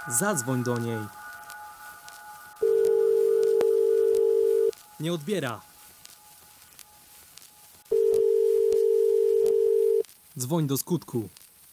Zadzwoń do niej. Nie odbiera. Dzwoń do skutku.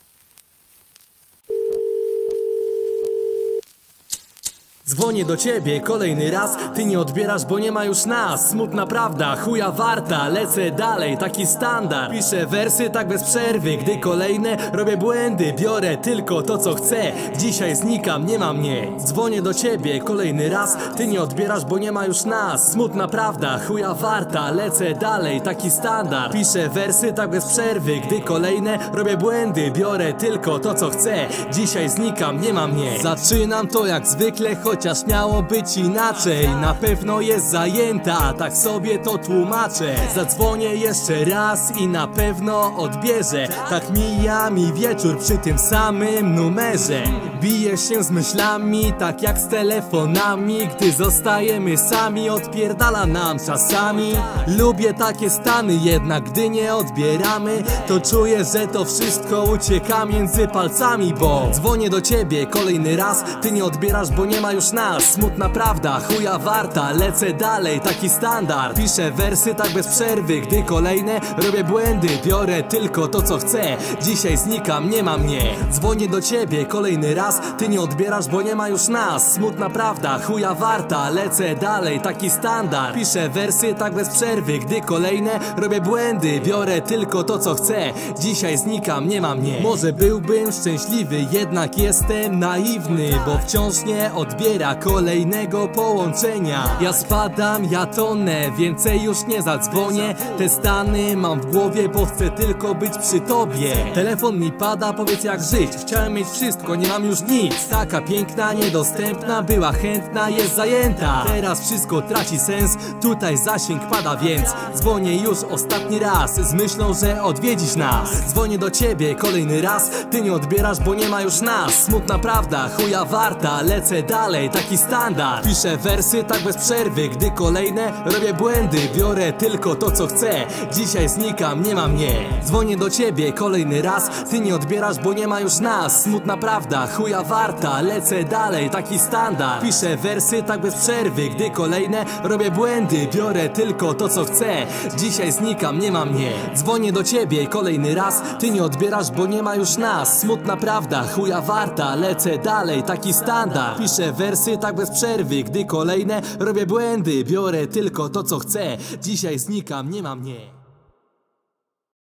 Dzwonię do ciebie kolejny raz, ty nie odbierasz, bo nie ma już nas. Smutna prawda, chuja warta, lecę dalej, taki standard. Piszę wersy tak bez przerwy, gdy kolejne robię błędy. Biorę tylko to co chcę, dzisiaj znikam, nie ma mnie. Dzwonię do ciebie kolejny raz, ty nie odbierasz, bo nie ma już nas. Smutna prawda, chuja warta, lecę dalej, taki standard. Piszę wersy tak bez przerwy, gdy kolejne robię błędy. Biorę tylko to co chcę, dzisiaj znikam, nie ma mnie. Zaczynam to jak zwykle, chociaż miało być inaczej. Na pewno jest zajęta, tak sobie to tłumaczę. Zadzwonię jeszcze raz i na pewno odbierze. Tak mija mi wieczór przy tym samym numerze. Biję się z myślami, tak jak z telefonami. Gdy zostajemy sami, odpierdala nam czasami. Lubię takie stany, jednak gdy nie odbieramy, to czuję, że to wszystko ucieka między palcami. Bo dzwonię do ciebie kolejny raz, ty nie odbierasz, bo nie ma już nas. Smutna prawda, chuja warta, lecę dalej, taki standard. Piszę wersy tak bez przerwy, gdy kolejne robię błędy. Biorę tylko to co chcę, dzisiaj znikam, nie ma mnie. Dzwonię do ciebie kolejny raz, ty nie odbierasz, bo nie ma już nas. Smutna prawda, chuja warta, lecę dalej, taki standard. Piszę wersy tak bez przerwy, gdy kolejne robię błędy. Biorę tylko to co chcę, dzisiaj znikam, nie ma mnie. Może byłbym szczęśliwy, jednak jestem naiwny, bo wciąż nie odbiera kolejnego połączenia. Ja spadam, ja tonę, więcej już nie zadzwonię. Te stany mam w głowie, bo chcę tylko być przy tobie. Telefon mi pada, powiedz jak żyć. Chciałem mieć wszystko, nie mam już nic. Taka piękna, niedostępna, była chętna, jest zajęta. Teraz wszystko traci sens, tutaj zasięg pada, więc dzwonię już ostatni raz, z myślą, że odwiedzisz nas. Dzwonię do ciebie kolejny raz, ty nie odbierasz, bo nie ma już nas. Smutna prawda, chuja warta, lecę dalej, taki standard. Piszę wersy tak bez przerwy, gdy kolejne robię błędy. Biorę tylko to co chcę, dzisiaj znikam, nie ma mnie. Dzwonię do ciebie kolejny raz, ty nie odbierasz, bo nie ma już nas. Smutna prawda, chuja warta, lecę dalej, taki standard. Piszę wersy tak bez przerwy, gdy kolejne robię błędy. Biorę tylko to co chcę, dzisiaj znikam, nie ma mnie. Dzwonię do ciebie kolejny raz, ty nie odbierasz, bo nie ma już nas. Smutna prawda, chuja warta, lecę dalej, taki standard. Piszę wersy tak bez przerwy, gdy kolejne robię błędy. Biorę tylko to co chcę, dzisiaj znikam, nie ma mnie.